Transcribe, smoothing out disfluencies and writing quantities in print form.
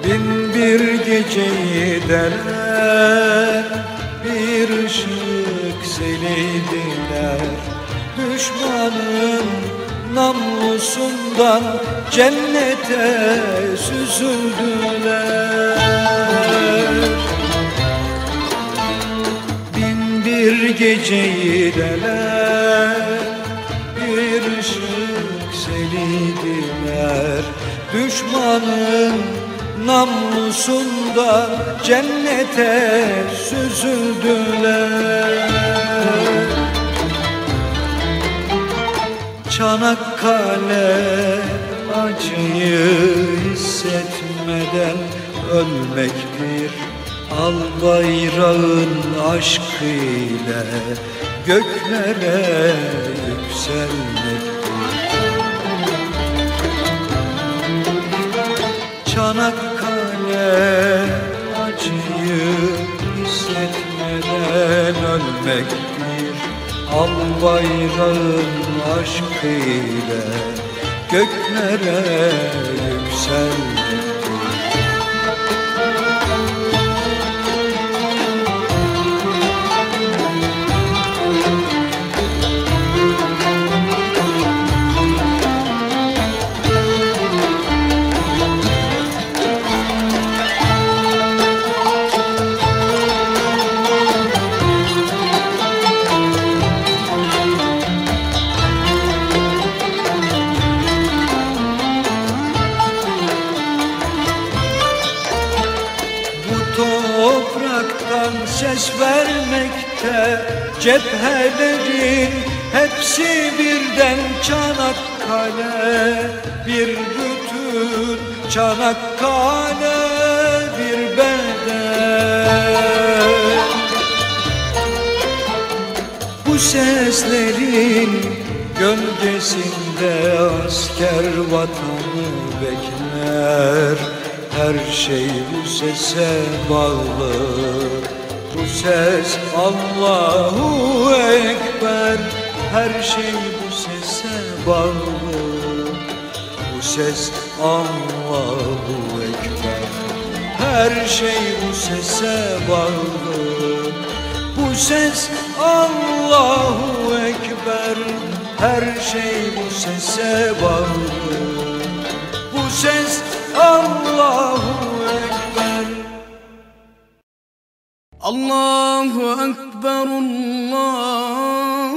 Bin bir geceyi deler, bir ışık seliydiler. Düşmanın namlusundan cennete süzüldüler. Bin bir geceyi deler, bir ışık seliydiler. Düşmanın namlusundan cennete süzüldüler. Çanakkale acıyı hissetmeden ölmektir. Al bayrağın aşkıyla göklere yükselmektir. Çanakkale acıyı hissetmeden ölmektir. Al bayrağın aşkıyla göklere yükselmektir. Topraktan ses vermekte cephelerin hepsi birden. Çanakkale bir bütün, Çanakkale bir beden. Bu seslerin gölgesinde asker vatanı bekler. Her şey bu sese bağlı. Bu ses Allahu Ekber. Her şey bu sese bağlı. Bu ses Allahu Ekber. Her şey bu sese bağlı. Bu ses Allahu Ekber. Her şey bu sese bağlı. Bu ses Allahu Ekber. Allahu Ekber, Allah.